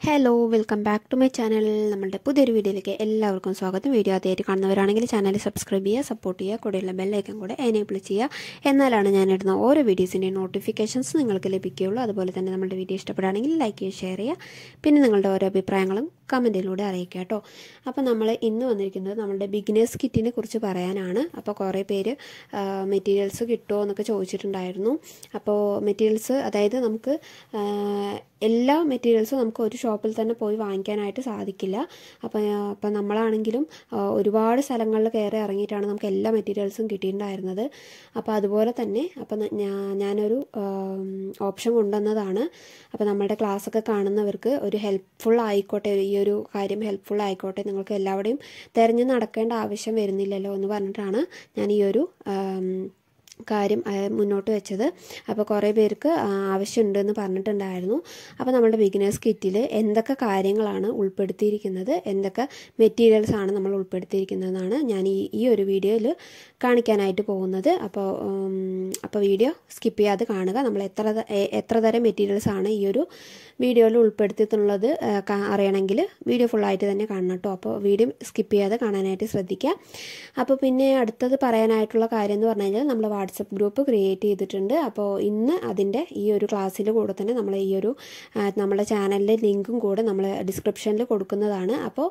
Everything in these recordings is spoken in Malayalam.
Hello welcome back to my channel. നമ്മുടെ പുതിയൊരു വീഡിയോയിലേക്ക് എല്ലാവർക്കും സ്വാഗതം. വീഡിയോ ആദ്യമായിട്ട് കാണുന്നവരാണെങ്കിൽ ചാനൽ സബ്സ്ക്രൈബ് ചെയ്യുക, സപ്പോർട്ട് ചെയ്യുക, കൂടെയുള്ള ബെല്ലൈക്കൺ കൂടെ എനേബിൾ ചെയ്യുക. എന്നാലാണ് ഞാനിടുന്ന ഓരോ വീഡിയോസിൻ്റെയും നോട്ടിഫിക്കേഷൻസ് നിങ്ങൾക്ക് ലഭിക്കുകയുള്ളൂ. അതുപോലെ തന്നെ നമ്മുടെ വീഡിയോ ഇഷ്ടപ്പെടുകയാണെങ്കിൽ ലൈക്ക് ചെയ്യുക, ഷെയർ ചെയ്യുക. പിന്നെ നിങ്ങളുടെ ഓരോ അഭിപ്രായങ്ങളും കമൻറ്റിലൂടെ അറിയിക്കുക കേട്ടോ. അപ്പോൾ നമ്മൾ ഇന്ന് വന്നിരിക്കുന്നത് നമ്മുടെ ബിഗിനേഴ്സ് കിറ്റിനെ കുറിച്ച് പറയാനാണ്. അപ്പോൾ കുറേ പേര് മെറ്റീരിയൽസ് കിട്ടുമോ എന്നൊക്കെ ചോദിച്ചിട്ടുണ്ടായിരുന്നു. അപ്പോൾ മെറ്റീരിയൽസ് അതായത് നമുക്ക് എല്ലാ മെറ്റീരിയൽസും നമുക്ക് ഒരു ഷോപ്പിൽ തന്നെ പോയി വാങ്ങിക്കാനായിട്ട് സാധിക്കില്ല. അപ്പം നമ്മളാണെങ്കിലും ഒരുപാട് സ്ഥലങ്ങളിൽ കയറി ഇറങ്ങിയിട്ടാണ് നമുക്ക് എല്ലാ മെറ്റീരിയൽസും കിട്ടിയിട്ടുണ്ടായിരുന്നത്. അപ്പോൾ അതുപോലെ തന്നെ അപ്പം ഞാനൊരു ഓപ്ഷൻ കൊണ്ടുവന്നതാണ്. അപ്പോൾ നമ്മുടെ ക്ലാസ്സൊക്കെ കാണുന്നവർക്ക് ഒരു ഹെൽപ്ഫുൾ ആയിക്കോട്ടെ, ഈ ഒരു കാര്യം ഹെൽപ്ഫുൾ ആയിക്കോട്ടെ, നിങ്ങൾക്ക് എല്ലാവരുടെയും തിരഞ്ഞു നടക്കേണ്ട ആവശ്യം വരുന്നില്ലല്ലോ എന്ന് പറഞ്ഞിട്ടാണ് ഞാൻ ഈ ഒരു കാര്യം മുന്നോട്ട് വെച്ചത്. അപ്പോൾ കുറേ പേർക്ക് ആവശ്യമുണ്ടെന്ന് പറഞ്ഞിട്ടുണ്ടായിരുന്നു. അപ്പോൾ നമ്മുടെ ബിഗിനേഴ്സ് കിറ്റിൽ എന്തൊക്കെ ഉൾപ്പെടുത്തിയിരിക്കുന്നത്, എന്തൊക്കെ മെറ്റീരിയൽസ് ആണ് നമ്മൾ ഉൾപ്പെടുത്തിയിരിക്കുന്നതെന്നാണ് ഞാൻ ഈ ഒരു വീഡിയോയിൽ കാണിക്കാനായിട്ട് പോകുന്നത്. അപ്പോൾ വീഡിയോ സ്കിപ്പ് ചെയ്യാതെ കാണുക. നമ്മൾ എത്ര തരം മെറ്റീരിയൽസ് ആണ് ഈ ഒരു വീഡിയോയിൽ ഉൾപ്പെടുത്തിയിട്ടുള്ളത് അറിയണമെങ്കിൽ വീഡിയോ ഫുള്ളായിട്ട് തന്നെ കാണണം കേട്ടോ. അപ്പോൾ വീഡിയോ സ്കിപ്പ് ചെയ്യാതെ കാണാനായിട്ട് ശ്രദ്ധിക്കുക. അപ്പോൾ പിന്നെ അടുത്തത് പറയാനായിട്ടുള്ള കാര്യം എന്ന് പറഞ്ഞു കഴിഞ്ഞാൽ നമ്മൾ വാട്സപ്പ് ഗ്രൂപ്പ് ക്രിയേറ്റ് ചെയ്തിട്ടുണ്ട്. അപ്പോൾ ഇന്ന് അതിൻ്റെ ഈ ഒരു ക്ലാസ്സിൽ കൂടെ തന്നെ നമ്മൾ ഈ ഒരു നമ്മുടെ ചാനലിലെ ലിങ്കും കൂടെ നമ്മൾ ഡിസ്ക്രിപ്ഷനിൽ കൊടുക്കുന്നതാണ്. അപ്പോൾ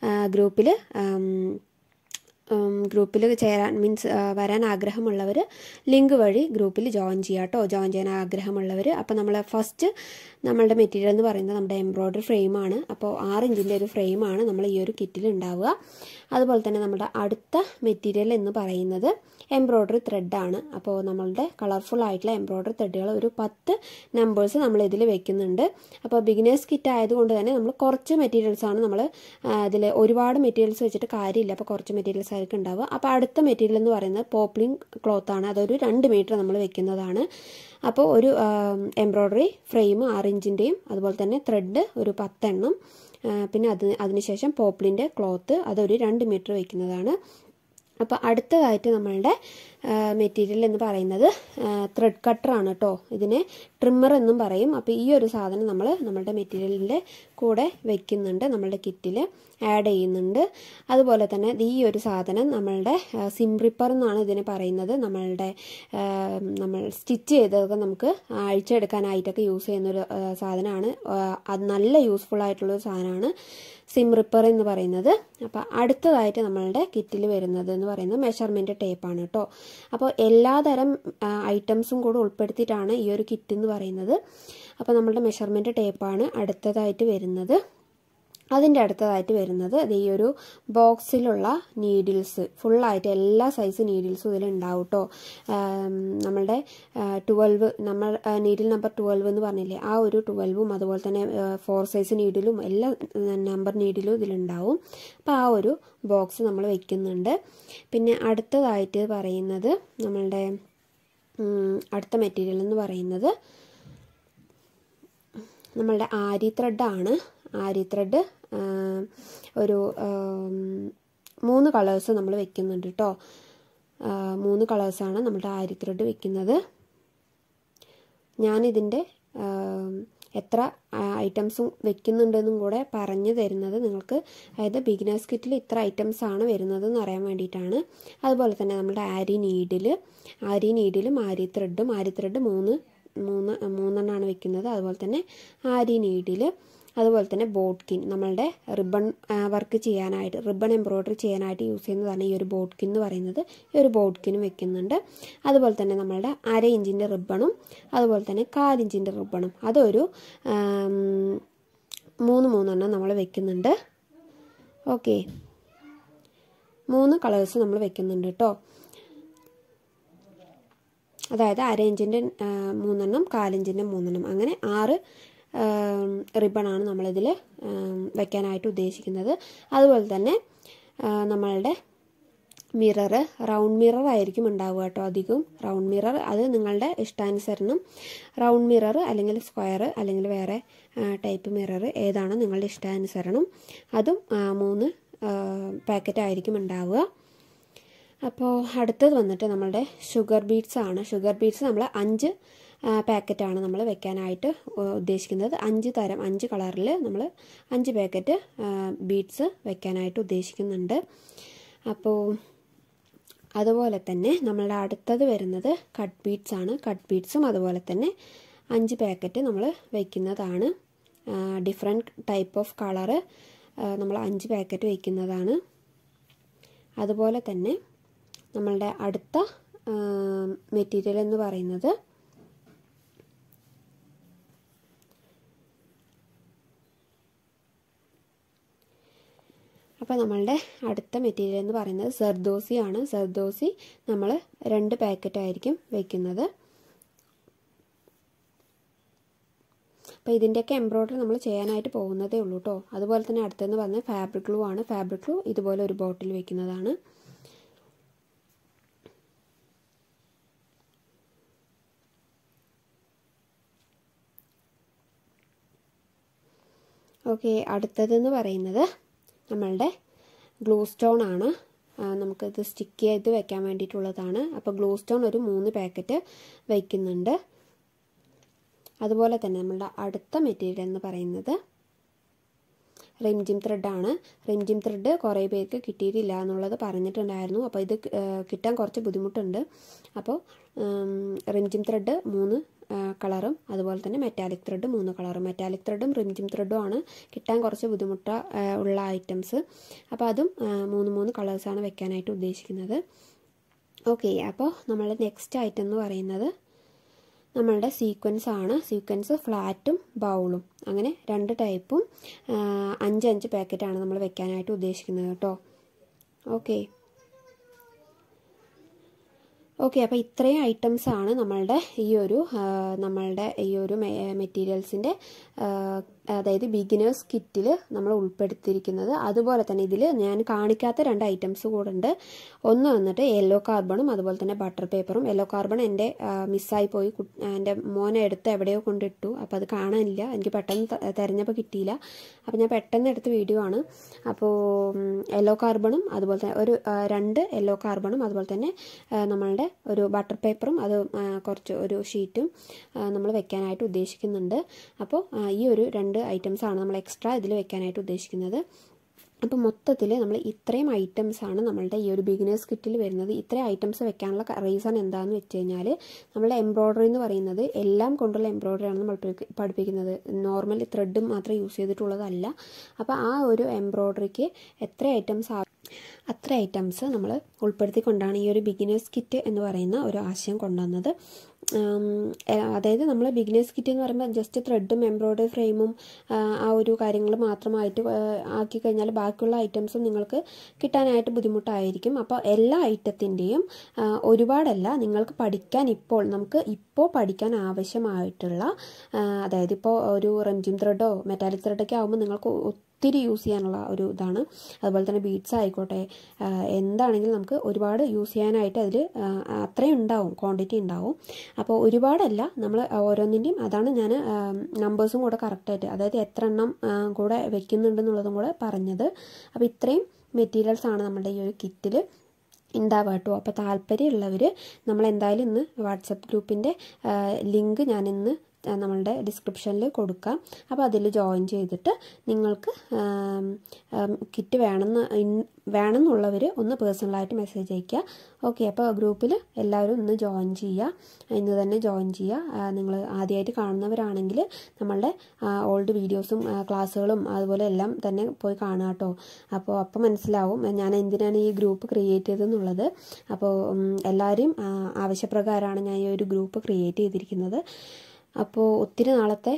ഗ്രൂപ്പിൽ ചേരാൻ വരാൻ ആഗ്രഹമുള്ളവർ ലിങ്ക് വഴി ഗ്രൂപ്പിൽ ജോയിൻ ചെയ്യുക കേട്ടോ. ജോയിൻ ചെയ്യാൻ ആഗ്രഹമുള്ളവർ. അപ്പോൾ നമ്മൾ ഫസ്റ്റ് നമ്മളുടെ മെറ്റീരിയൽ എന്ന് പറയുന്നത് നമ്മുടെ എംബ്രോയ്ഡറി ഫ്രെയിമാണ്. അപ്പോൾ 6 ഇഞ്ചിൻ്റെ ഒരു ഫ്രെയിമാണ് നമ്മൾ ഈ ഒരു കിറ്റിൽ ഉണ്ടാവുക. അതുപോലെ തന്നെ നമ്മുടെ അടുത്ത മെറ്റീരിയൽ എന്ന് പറയുന്നത് എംബ്രോയ്ഡറി ത്രെഡാണ്. അപ്പോൾ നമ്മളുടെ കളർഫുൾ ആയിട്ടുള്ള എംബ്രോയ്ഡറി ത്രെഡുകൾ ഒരു 10 നമ്പേഴ്സ് നമ്മൾ ഇതിൽ വെക്കുന്നുണ്ട്. അപ്പോൾ ബിഗിനേഴ്സ് കിറ്റ് ആയതുകൊണ്ട് തന്നെ നമ്മൾ കുറച്ച് മെറ്റീരിയൽസാണ് നമ്മൾ ഇതിൽ ഒരുപാട് മെറ്റീരിയൽസ് വെച്ചിട്ട് കാര്യമില്ല. അപ്പോൾ കുറച്ച് മെറ്റീരിയൽസ് ആയിരിക്കും ഉണ്ടാവുക. അപ്പോൾ അടുത്ത മെറ്റീരിയൽ എന്ന് പറയുന്നത് പോപ്ലിൻ ക്ലോത്താണ്. അതൊരു 2 മീറ്റർ നമ്മൾ വെക്കുന്നതാണ്. അപ്പോൾ ഒരു എംബ്രോയ്ഡറി ഫ്രെയിം 6 ഇഞ്ചിൻ്റെയും അതുപോലെ തന്നെ ത്രെഡ് ഒരു 10 എണ്ണം, പിന്നെ അതിനുശേഷം പോപ്ലിൻ്റെ ക്ലോത്ത് അതൊരു 2 മീറ്റർ വയ്ക്കുന്നതാണ്. അപ്പോൾ അടുത്തതായിട്ട് നമ്മളുടെ മെറ്റീരിയൽ എന്ന് പറയുന്നത് ത്രെഡ് കട്ടറാണ് കേട്ടോ. ഇതിനെ ട്രിമ്മർ എന്നും പറയും. അപ്പോൾ ഈ ഒരു സാധനം നമ്മളുടെ മെറ്റീരിയലിൻ്റെ കൂടെ വയ്ക്കുന്നുണ്ട്, നമ്മളുടെ കിറ്റിൽ ആഡ് ചെയ്യുന്നുണ്ട്. അതുപോലെ തന്നെ ഈ ഒരു സാധനം നമ്മളുടെ സിം റിപ്പർ എന്നാണ് ഇതിനെ പറയുന്നത്. നമ്മൾ സ്റ്റിച്ച് ചെയ്തൊക്കെ നമുക്ക് അഴിച്ചെടുക്കാനായിട്ടൊക്കെ യൂസ് ചെയ്യുന്നൊരു സാധനമാണ്. അത് നല്ല യൂസ്ഫുൾ ആയിട്ടുള്ളൊരു സാധനമാണ് സിം റിപ്പർ എന്ന് പറയുന്നത്. അപ്പോൾ അടുത്തതായിട്ട് നമ്മളുടെ കിറ്റിൽ വരുന്നത് എന്ന് പറയുന്നത് മെഷർമെൻറ്റ് ടേപ്പാണ് കേട്ടോ. അപ്പോൾ എല്ലാതരം ഐറ്റംസും കൂടെ ഉൾപ്പെടുത്തിയിട്ടാണ് ഈ ഒരു കിറ്റ് എന്ന് പറയുന്നത്. അപ്പോൾ നമ്മളുടെ മെഷർമെൻറ്റ് ടേപ്പാണ് അടുത്തതായിട്ട് വരുന്നത്. അതിൻ്റെ അടുത്തതായിട്ട് വരുന്നത് ഈ ഒരു ബോക്സിലുള്ള നീഡിൽസ്, ഫുള്ളായിട്ട് എല്ലാ സൈസ് നീഡിൽസും ഇതിലുണ്ടാവും കേട്ടോ. നമ്മളുടെ 12 നമ്മൾ നീഡിൽ നമ്പർ 12 എന്ന് പറഞ്ഞില്ലേ, ആ ഒരു 12ഉം അതുപോലെ തന്നെ 4 സൈസ് നീഡിലും എല്ലാ നമ്പർ നീഡിലും ഇതിലുണ്ടാവും. അപ്പോൾ ആ ഒരു ബോക്സ് നമ്മൾ വയ്ക്കുന്നുണ്ട്. പിന്നെ അടുത്തതായിട്ട് പറയുന്നത് നമ്മളുടെ അടുത്ത മെറ്റീരിയൽ എന്ന് പറയുന്നത് നമ്മളുടെ ആരി ത്രെഡാണ്. ആരി ത്രെഡ് ഒരു 3 കളേഴ്സ് നമ്മൾ വെക്കുന്നുണ്ട് കേട്ടോ. 3 കളേഴ്സാണ് നമ്മുടെ ആരി ത്രെഡ് വെക്കുന്നത്. ഞാനിതിൻ്റെ എത്ര ഐറ്റംസും വെക്കുന്നുണ്ടെന്നും കൂടെ പറഞ്ഞു തരുന്നത് നിങ്ങൾക്ക്, അതായത് ബിഗിനേഴ്സ് കിറ്റിൽ ഇത്ര ഐറ്റംസ് ആണ് വരുന്നത് എന്ന് അറിയാൻ വേണ്ടിയിട്ടാണ്. അതുപോലെ തന്നെ നമ്മുടെ ആരി നീഡിലും ആരി ത്രെഡ് മൂന്നെണ്ണമാണ് വെക്കുന്നത്. അതുപോലെ തന്നെ ആരി നീഡിൽ, അതുപോലെ തന്നെ ബോട്ട്കിൻ, നമ്മളുടെ റിബൺ വർക്ക് ചെയ്യാനായിട്ട്, റിബൺ എംബ്രോയ്ഡറി ചെയ്യാനായിട്ട് യൂസ് ചെയ്യുന്നതാണ് ഈ ഒരു ബോട്ട്കിൻ എന്ന് പറയുന്നത്. ഈ ഒരു ബോട്ട്കിനും വെക്കുന്നുണ്ട്. അതുപോലെ തന്നെ നമ്മളുടെ 1/2 ഇഞ്ചിൻ്റെ റിബണും അതുപോലെ തന്നെ 1/4 ഇഞ്ചിൻ്റെ റിബണും അതൊരു 3 നമ്മൾ വെക്കുന്നുണ്ട്. ഓക്കെ, 3 കളേഴ്സ് നമ്മൾ വെക്കുന്നുണ്ട് കേട്ടോ. അതായത് 1/2 ഇഞ്ചിൻ്റെ 3 1/4 ഇഞ്ചിൻ്റെ 3 അങ്ങനെ 6 റിബണാണ് നമ്മളിതിൽ വയ്ക്കാനായിട്ട് ഉദ്ദേശിക്കുന്നത്. അതുപോലെ തന്നെ നമ്മളുടെ മിറർ, റൗണ്ട് മിറർ ആയിരിക്കും ഉണ്ടാവുക കേട്ടോ. അധികം റൗണ്ട് മിറർ, അത് നിങ്ങളുടെ ഇഷ്ടാനുസരണം റൗണ്ട് മിറർ അല്ലെങ്കിൽ സ്ക്വയർ അല്ലെങ്കിൽ വേറെ ടൈപ്പ് മിറർ ഏതാണോ നിങ്ങളുടെ ഇഷ്ടാനുസരണം അതും 3 പാക്കറ്റ് ആയിരിക്കും ഉണ്ടാവുക. അപ്പോൾ അടുത്തത് വന്നിട്ട് നമ്മളുടെ ഷുഗർ ബീഡ്സ് ആണ്. ഷുഗർ ബീഡ്സ് നമ്മൾ 5 പാക്കറ്റാണ് നമ്മൾ വെക്കാനായിട്ട് ഉദ്ദേശിക്കുന്നത്. 5 കളറിൽ നമ്മൾ 5 പാക്കറ്റ് ബീഡ്സ് വെക്കാനായിട്ട് ഉദ്ദേശിക്കുന്നുണ്ട്. അപ്പോൾ അതുപോലെ തന്നെ നമ്മളുടെ അടുത്തത് വരുന്നത് കട്ട് ബീഡ്സ് ആണ്. കട്ട് ബീഡ്സും അതുപോലെ തന്നെ 5 പാക്കറ്റ് നമ്മൾ വയ്ക്കുന്നതാണ്. ഡിഫറെൻറ്റ് ടൈപ്പ് ഓഫ് കളറ് നമ്മൾ 5 പാക്കറ്റ് വയ്ക്കുന്നതാണ്. അതുപോലെ തന്നെ നമ്മളുടെ അടുത്ത മെറ്റീരിയൽ എന്ന് പറയുന്നത് അപ്പോൾ നമ്മളുടെ അടുത്ത മെറ്റീരിയൽ എന്ന് പറയുന്നത് സർദോസി ആണ്. സർദോസി നമ്മൾ 2 പാക്കറ്റ് ആയിരിക്കും വയ്ക്കുന്നത്. അപ്പോൾ ഇതിൻ്റെയൊക്കെ എംബ്രോയ്ഡറി നമ്മൾ ചെയ്യാനായിട്ട് പോകുന്നതേ ഉള്ളൂ കേട്ടോ. അതുപോലെ തന്നെ അടുത്തെന്ന് പറഞ്ഞാൽ ഫാബ്രിക് ഗ്ലൂ ആണ്. ഫാബ്രിക് ഗ്ലൂ ഇതുപോലെ ഒരു ബോട്ടിൽ വെക്കുന്നതാണ്. ഓക്കെ, അടുത്തതെന്ന് പറയുന്നത് നമ്മളുടെ ഗ്ലൂ സ്റ്റോൺ ആണ്. നമുക്കിത് സ്റ്റിക്ക് ചെയ്ത് വെക്കാൻ വേണ്ടിയിട്ടുള്ളതാണ്. അപ്പോൾ ഗ്ലൂ സ്റ്റോൺ ഒരു 3 പാക്കറ്റ് വയ്ക്കുന്നുണ്ട്. അതുപോലെ തന്നെ നമ്മളുടെ അടുത്ത മെറ്റീരിയൽ എന്ന് പറയുന്നത് റിംജിം ത്രെഡാണ്. റിംജിം ത്രെഡ് കുറേ പേർക്ക് കിട്ടിയിട്ടില്ല എന്നുള്ളത് പറഞ്ഞിട്ടുണ്ടായിരുന്നു. അപ്പോൾ ഇത് കിട്ടാൻ കുറച്ച് ബുദ്ധിമുട്ടുണ്ട്. അപ്പോൾ റിംജിം ത്രെഡ് 3 കളറും അതുപോലെ തന്നെ മെറ്റാലിക് ത്രെഡ് 3 കളറും. മെറ്റാലിക് ത്രെഡും റിംജിം ത്രെഡും ആണ് കിട്ടാൻ കുറച്ച് ബുദ്ധിമുട്ട് ഉള്ള ഐറ്റംസ്. അപ്പോൾ അതും 3 കളേഴ്സാണ് വെക്കാനായിട്ട് ഉദ്ദേശിക്കുന്നത്. ഓക്കെ, അപ്പോൾ നമ്മളുടെ നെക്സ്റ്റ് ഐറ്റം എന്ന് പറയുന്നത് നമ്മളുടെ സീക്വൻസ് ആണ്. സീക്വൻസ് ഫ്ലാറ്റും ബൗളും അങ്ങനെ 2 ടൈപ്പും 5 പാക്കറ്റാണ് നമ്മൾ വെക്കാനായിട്ട് ഉദ്ദേശിക്കുന്നത് കേട്ടോ. ഓക്കെ, അപ്പോൾ ഇത്രയും ഐറ്റംസ് ആണ് നമ്മളുടെ ഈ ഒരു മെറ്റീരിയൽസിൻ്റെ അതായത് ബിഗിനേഴ്സ് കിറ്റിൽ നമ്മൾ ഉൾപ്പെടുത്തിയിരിക്കുന്നത്. അതുപോലെ തന്നെ ഇതിൽ ഞാൻ കാണിക്കാത്ത 2 ഐറ്റംസ് കൂടെ ഉണ്ട്. ഒന്ന് വന്നിട്ട് യെല്ലോ കാർബണും അതുപോലെ തന്നെ ബട്ടർ പേപ്പറും. യെല്ലോ കാർബൺ എൻ്റെ മിസ്സായി പോയി, എൻ്റെ മോനെ എടുത്ത് എവിടെയോ കൊണ്ടിട്ടു. അപ്പോൾ അത് കാണാനില്ല, എനിക്ക് പെട്ടെന്ന് തിരഞ്ഞപ്പോൾ കിട്ടിയില്ല. അപ്പോൾ ഞാൻ പെട്ടെന്ന് എടുത്ത വീഡിയോ ആണ്. അപ്പോൾ യെല്ലോ കാർബണും അതുപോലെ തന്നെ ഒരു 2 യെല്ലോ കാർബണും അതുപോലെ തന്നെ നമ്മളുടെ ഒരു ബട്ടർ പേപ്പറും അത് കുറച്ച് ഒരു ഷീറ്റും നമ്മൾ വെക്കാനായിട്ട് ഉദ്ദേശിക്കുന്നുണ്ട്. അപ്പോൾ ഈ ഒരു 2 ഐറ്റംസ് ആണ് നമ്മൾ എക്സ്ട്രാ ഇതിൽ വെക്കാനായിട്ട് ഉദ്ദേശിക്കുന്നത്. അപ്പോൾ മൊത്തത്തിൽ നമ്മൾ ഇത്രയും ഐറ്റംസ് ആണ് നമ്മളുടെ ഈ ഒരു ബിഗിനേഴ്സ് കിറ്റിൽ വരുന്നത്. ഇത്രയും ഐറ്റംസ് വെക്കാനുള്ള റീസൺ എന്താണെന്ന് വെച്ച് കഴിഞ്ഞാൽ നമ്മളുടെ എംബ്രോയ്ഡറി എന്ന് പറയുന്നത് എല്ലാം കൊണ്ടുള്ള എംബ്രോയ്ഡറിയാണ് നമ്മൾ പഠിപ്പിക്കുന്നത്. നോർമൽ ത്രെഡ് മാത്രം യൂസ് ചെയ്തിട്ടുള്ളതല്ല. അപ്പോൾ ആ ഒരു എംബ്രോയ്ഡറിക്ക് എത്ര ഐറ്റംസ് അത്ര ഐറ്റംസ് നമ്മൾ ഉൾപ്പെടുത്തിക്കൊണ്ടാണ് ഈ ഒരു ബിഗിനേഴ്സ് കിറ്റ് എന്ന് പറയുന്ന ഒരു ആശയം കൊണ്ടുവന്നത്. അതായത് നമ്മൾ ബിഗിനേഴ്സ് കിറ്റ് എന്ന് പറയുമ്പോൾ ജസ്റ്റ് ത്രെഡും എംബ്രോയ്ഡറി ഫ്രെയിമും ആ ഒരു കാര്യങ്ങൾ മാത്രമായിട്ട് ആക്കി കഴിഞ്ഞാൽ ബാക്കിയുള്ള ഐറ്റംസും നിങ്ങൾക്ക് കിട്ടാനായിട്ട് ബുദ്ധിമുട്ടായിരിക്കും. അപ്പോൾ എല്ലാ ഐറ്റത്തിൻ്റെയും ഒരുപാടല്ല, നിങ്ങൾക്ക് പഠിക്കാൻ ഇപ്പോൾ പഠിക്കാൻ ആവശ്യമായിട്ടുള്ള, അതായത് ഇപ്പോൾ ഒരു റംജിം ത്രെഡോ മെറ്റാലിക് ത്രെഡൊക്കെ ആകുമ്പോൾ നിങ്ങൾക്ക് ഒത്തിരി യൂസ് ചെയ്യാനുള്ള ഒരു ഇതാണ്. അതുപോലെ തന്നെ ബീഡ്സ് ആയിക്കോട്ടെ, എന്താണെങ്കിലും നമുക്ക് ഒരുപാട് യൂസ് ചെയ്യാനായിട്ട് അതിൽ അത്രയും ഉണ്ടാവും, ക്വാണ്ടിറ്റി ഉണ്ടാവും. അപ്പോൾ ഒരുപാടല്ല, നമ്മൾ ഓരോന്നിൻ്റെയും അതാണ് ഞാൻ നമ്പേഴ്സും കൂടെ കറക്റ്റായിട്ട്, അതായത് എത്ര എണ്ണം കൂടെ വെക്കുന്നുണ്ടെന്നുള്ളതും കൂടെ പറഞ്ഞത്. അപ്പോൾ ഇത്രയും മെറ്റീരിയൽസ് ആണ് നമ്മുടെ ഈ ഒരു കിറ്റിൽ ഉണ്ടാവുക കേട്ടോ. അപ്പോൾ താല്പര്യമുള്ളവർ നമ്മൾ എന്തായാലും ഇന്ന് വാട്സപ്പ് ഗ്രൂപ്പിൻ്റെ ലിങ്ക് ഞാനിന്ന് നമ്മളുടെ ഡിസ്ക്രിപ്ഷനിൽ കൊടുക്കാം. അപ്പോൾ അതിൽ ജോയിൻ ചെയ്തിട്ട് നിങ്ങൾക്ക് കിറ്റ് വേണമെന്നുള്ളവർ ഒന്ന് പേഴ്സണലായിട്ട് മെസ്സേജ് അയയ്ക്കുക. ഓക്കെ, അപ്പോൾ ഗ്രൂപ്പിൽ എല്ലാവരും ഇന്ന് ജോയിൻ ചെയ്യുക, ഇന്ന് തന്നെ ജോയിൻ ചെയ്യുക. നിങ്ങൾ ആദ്യമായിട്ട് കാണുന്നവരാണെങ്കിൽ നമ്മളുടെ ഓൾഡ് വീഡിയോസും ക്ലാസ്സുകളും അതുപോലെ എല്ലാം തന്നെ പോയി കാണുക കേട്ടോ. അപ്പോൾ മനസ്സിലാവും ഞാൻ എന്തിനാണ് ഈ ഗ്രൂപ്പ് ക്രിയേറ്റ് ചെയ്തതെന്നുള്ളത്. അപ്പോൾ എല്ലാവരെയും ആവശ്യപ്രകാരമാണ് ഞാൻ ഈ ഒരു ഗ്രൂപ്പ് ക്രിയേറ്റ് ചെയ്തിരിക്കുന്നത്. അപ്പോൾ ഒത്തിരി നാളത്തെ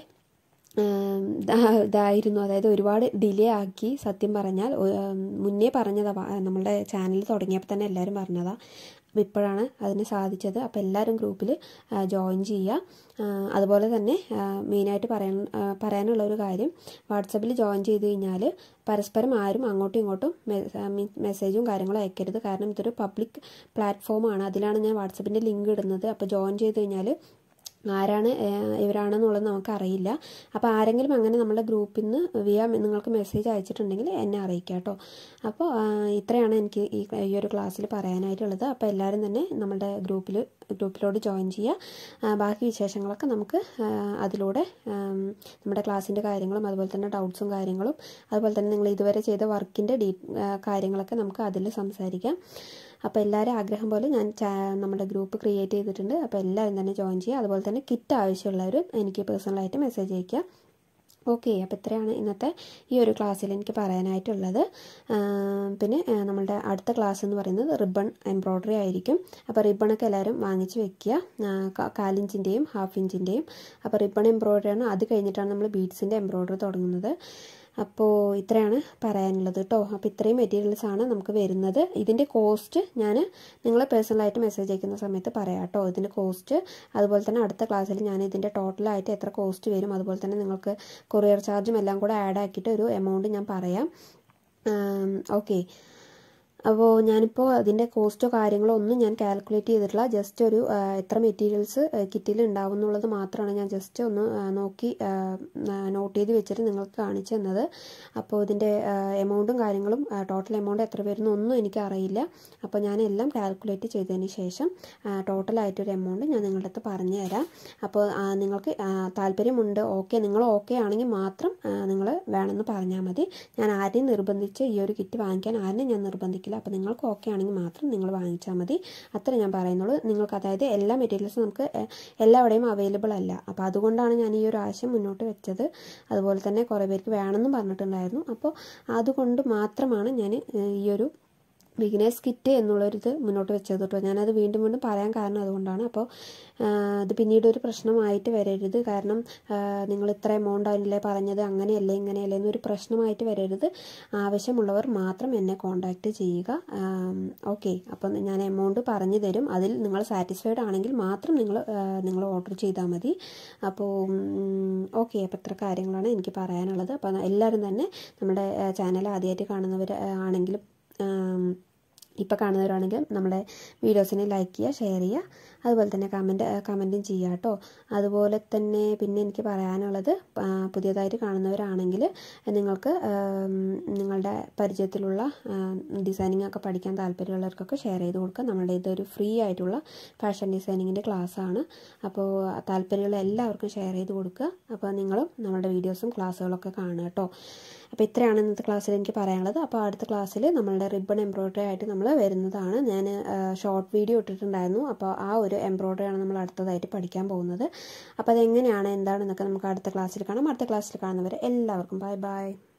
ഇതായിരുന്നു, അതായത് ഒരുപാട് ഡിലേ ആക്കി. സത്യം പറഞ്ഞാൽ മുന്നേ പറഞ്ഞതാ, നമ്മളുടെ ചാനൽ തുടങ്ങിയപ്പോൾ തന്നെ എല്ലാവരും പറഞ്ഞതാ. അപ്പോൾ ഇപ്പോഴാണ് അതിന് സാധിച്ചത്. അപ്പോൾ എല്ലാവരും ഗ്രൂപ്പിൽ ജോയിൻ ചെയ്യുക. അതുപോലെ തന്നെ മെയിനായിട്ട് പറയാനുള്ള ഒരു കാര്യം, വാട്സപ്പിൽ ജോയിൻ ചെയ്ത് കഴിഞ്ഞാൽ പരസ്പരം ആരും അങ്ങോട്ടും ഇങ്ങോട്ടും മെസ്സേജും കാര്യങ്ങളും അയക്കരുത്. കാരണം ഇതൊരു പബ്ലിക് പ്ലാറ്റ്ഫോമാണ്, അതിലാണ് ഞാൻ വാട്സപ്പിൻ്റെ ലിങ്ക് ഇടുന്നത്. അപ്പോൾ ജോയിൻ ചെയ്ത് കഴിഞ്ഞാൽ ആരാണ് ഇവരാണെന്നുള്ളത് നമുക്കറിയില്ല. അപ്പോൾ ആരെങ്കിലും അങ്ങനെ നമ്മുടെ ഗ്രൂപ്പിൽ നിന്ന് നിങ്ങൾക്ക് മെസ്സേജ് അയച്ചിട്ടുണ്ടെങ്കിൽ എന്നെ അറിയിക്കാം കേട്ടോ. അപ്പോൾ ഇത്രയാണ് എനിക്ക് ഈ ഒരു ക്ലാസ്സിൽ പറയാനായിട്ടുള്ളത്. അപ്പോൾ എല്ലാവരും തന്നെ നമ്മുടെ ഗ്രൂപ്പിലോട്ട് ജോയിൻ ചെയ്യുക. ബാക്കി വിശേഷങ്ങളൊക്കെ നമുക്ക് അതിലൂടെ നമ്മുടെ ക്ലാസ്സിൻ്റെ കാര്യങ്ങളും അതുപോലെ തന്നെ ഡൗട്ട്സും കാര്യങ്ങളും അതുപോലെ തന്നെ നിങ്ങൾ ഇതുവരെ ചെയ്ത വർക്കിൻ്റെ കാര്യങ്ങളൊക്കെ നമുക്ക് അതിൽ സംസാരിക്കാം. അപ്പോൾ എല്ലാവരും ആഗ്രഹം പോലെ ഞാൻ നമ്മുടെ ഗ്രൂപ്പ് ക്രിയേറ്റ് ചെയ്തിട്ടുണ്ട്. അപ്പോൾ എല്ലാവരും തന്നെ ജോയിൻ ചെയ്യുക. അതുപോലെ തന്നെ കിറ്റ് ആവശ്യമുള്ളവരും എനിക്ക് പേഴ്സണലായിട്ട് മെസ്സേജ് അയയ്ക്കുക. ഓക്കെ, അപ്പോൾ ഇത്രയാണ് ഇന്നത്തെ ഈ ഒരു ക്ലാസ്സിൽ എനിക്ക് പറയാനായിട്ടുള്ളത്. പിന്നെ നമ്മളുടെ അടുത്ത ക്ലാസ് എന്ന് പറയുന്നത് റിബൺ എംബ്രോയ്ഡറി ആയിരിക്കും. അപ്പോൾ റിബണൊക്കെ എല്ലാവരും വാങ്ങിച്ച് വെക്കുക, 1/4 ഇഞ്ചിൻ്റെയും 1/2 ഇഞ്ചിൻ്റെയും. അപ്പോൾ റിബൺ എംബ്രോയ്ഡറിയാണ്. അത് കഴിഞ്ഞിട്ടാണ് നമ്മൾ ബീഡ്സിൻ്റെ എംബ്രോയ്ഡറി തുടങ്ങുന്നത്. അപ്പോൾ ഇത്രയാണ് പറയാനുള്ളത് കേട്ടോ. അപ്പോൾ ഇത്രയും മെറ്റീരിയൽസാണ് നമുക്ക് വരുന്നത്. ഇതിൻ്റെ കോസ്റ്റ് ഞാൻ നിങ്ങൾ പേഴ്സണലായിട്ട് മെസ്സേജ് അയക്കുന്ന സമയത്ത് പറയാം കേട്ടോ, ഇതിൻ്റെ കോസ്റ്റ്. അതുപോലെ തന്നെ അടുത്ത ക്ലാസ്സിൽ ഞാൻ ഇതിൻ്റെ ടോട്ടലായിട്ട് എത്ര കോസ്റ്റ് വരും, അതുപോലെ തന്നെ നിങ്ങൾക്ക് കൊറിയർ ചാർജും എല്ലാം കൂടെ ആഡ് ആക്കിയിട്ട് ഒരു എമൗണ്ട് ഞാൻ പറയാം. ഓക്കെ, അപ്പോൾ ഞാനിപ്പോൾ അതിൻ്റെ കോസ്റ്റോ കാര്യങ്ങളോ ഒന്നും ഞാൻ കാൽക്കുലേറ്റ് ചെയ്തിട്ടില്ല. ജസ്റ്റ് ഒരു എത്ര മെറ്റീരിയൽസ് കിറ്റിൽ ഉണ്ടാവും എന്നുള്ളത് മാത്രമാണ് ഞാൻ ജസ്റ്റ് ഒന്ന് നോക്കി നോട്ട് ചെയ്ത് വെച്ചിട്ട് നിങ്ങൾക്ക് കാണിച്ചു തന്നത്. അപ്പോൾ ഇതിൻ്റെ എമൗണ്ടും കാര്യങ്ങളും ടോട്ടൽ എമൗണ്ട് എത്ര വരുന്നു ഒന്നും എനിക്കറിയില്ല. അപ്പോൾ ഞാൻ എല്ലാം കാൽക്കുലേറ്റ് ചെയ്തതിന് ശേഷം ടോട്ടലായിട്ടൊരു എമൗണ്ട് ഞാൻ നിങ്ങളുടെ അടുത്ത് പറഞ്ഞു തരാം. അപ്പോൾ നിങ്ങൾക്ക് താല്പര്യമുണ്ട്, നിങ്ങൾ ഓക്കെ ആണെങ്കിൽ മാത്രം നിങ്ങൾ വേണമെന്ന് പറഞ്ഞാൽ മതി. ഞാൻ ആരെയും നിർബന്ധിച്ച് ഈ ഒരു കിറ്റ് വാങ്ങിക്കാൻ ആരെയും ഞാൻ നിർബന്ധിക്കില്ല. അപ്പോൾ നിങ്ങൾക്ക് ഓക്കെ ആണെങ്കിൽ മാത്രം നിങ്ങൾ വാങ്ങിച്ചാൽ മതി, അത്ര ഞാൻ പറയുന്നുള്ളൂ. നിങ്ങൾക്ക് അതായത് എല്ലാ മെറ്റീരിയൽസും നമുക്ക് എല്ലാവിടെയും അവൈലബിൾ അല്ല. അപ്പോൾ അതുകൊണ്ടാണ് ഞാൻ ഈ ഒരു ആശയം മുന്നോട്ട് വെച്ചത്. അതുപോലെ തന്നെ കുറേ പേർക്ക് വേണമെന്നും പറഞ്ഞിട്ടുണ്ടായിരുന്നു. അപ്പോൾ അതുകൊണ്ട് മാത്രമാണ് ഞാൻ ഈ ഒരു ബിഗിനേഴ്സ് കിറ്റ് എന്നുള്ളൊരിത് മുന്നോട്ട് വെച്ചത് കേട്ടോ. ഞാനത് വീണ്ടും വീണ്ടും പറയാൻ കാരണം അതുകൊണ്ടാണ്. അപ്പോൾ ഇത് പിന്നീട് ഒരു പ്രശ്നമായിട്ട് വരരുത്. കാരണം നിങ്ങൾ ഇത്ര എമൗണ്ട് ആയില്ലേ പറഞ്ഞത്, അങ്ങനെയല്ലേ ഇങ്ങനെയല്ലേ എന്നൊരു പ്രശ്നമായിട്ട് വരരുത്. ആവശ്യമുള്ളവർ മാത്രം എന്നെ കോൺടാക്റ്റ് ചെയ്യുക. ഓക്കെ, അപ്പം ഞാൻ എമൗണ്ട് പറഞ്ഞു തരും. അതിൽ നിങ്ങൾ സാറ്റിസ്ഫൈഡ് ആണെങ്കിൽ മാത്രം നിങ്ങൾ ഓർഡർ ചെയ്താൽ മതി. അപ്പോൾ ഓക്കെ, അപ്പോൾ ഇത്ര കാര്യങ്ങളാണ് എനിക്ക് പറയാനുള്ളത്. അപ്പോൾ എല്ലാവരും തന്നെ നമ്മുടെ ചാനൽ ആദ്യമായിട്ട് കാണുന്നവർ ആണെങ്കിലും ഇപ്പോൾ കാണുന്നവരാണെങ്കിൽ നമ്മുടെ വീഡിയോസിനെ ലൈക്ക് ചെയ്യുക, ഷെയർ ചെയ്യുക, അതുപോലെ തന്നെ കമൻറ്റും ചെയ്യുക കേട്ടോ. അതുപോലെ തന്നെ പിന്നെ എനിക്ക് പറയാനുള്ളത്, പുതിയതായിട്ട് കാണുന്നവരാണെങ്കിൽ നിങ്ങൾക്ക് നിങ്ങളുടെ പരിചയത്തിലുള്ള ഡിസൈനിങ് ഒക്കെ പഠിക്കാൻ താല്പര്യമുള്ളവർക്കൊക്കെ ഷെയർ ചെയ്ത് കൊടുക്കുക. നമ്മുടെ ഇതൊരു ഫ്രീ ആയിട്ടുള്ള ഫാഷൻ ഡിസൈനിങ്ങിൻ്റെ ക്ലാസ്സാണ്. അപ്പോൾ താല്പര്യമുള്ള എല്ലാവർക്കും ഷെയർ ചെയ്ത് കൊടുക്കുക. അപ്പോൾ നിങ്ങളും നമ്മുടെ വീഡിയോസും ക്ലാസ്സുകളൊക്കെ കാണുക കേട്ടോ. അപ്പോൾ ഇത്രയാണ് ഇന്നത്തെ ക്ലാസ്സിൽ എനിക്ക് പറയാനുള്ളത്. അപ്പോൾ അടുത്ത ക്ലാസ്സിൽ നമ്മളുടെ റിബൺ എംബ്രോയ്ഡറി ആയിട്ട് നമ്മൾ വരുന്നതാണ്. ഞാൻ ഷോർട്ട് വീഡിയോ ഇട്ടിട്ടുണ്ടായിരുന്നു. അപ്പോൾ ആ ഒരു എംബ്രോയ്ഡറിയാണ് നമ്മൾ അടുത്തതായിട്ട് പഠിക്കാൻ പോകുന്നത്. അപ്പോൾ അതെങ്ങനെയാണ് എന്താണെന്നൊക്കെ നമുക്ക് അടുത്ത ക്ലാസ്സിൽ കാണാം. അടുത്ത ക്ലാസ്സിൽ കാണുന്നവരെ എല്ലാവർക്കും ബൈ ബൈ.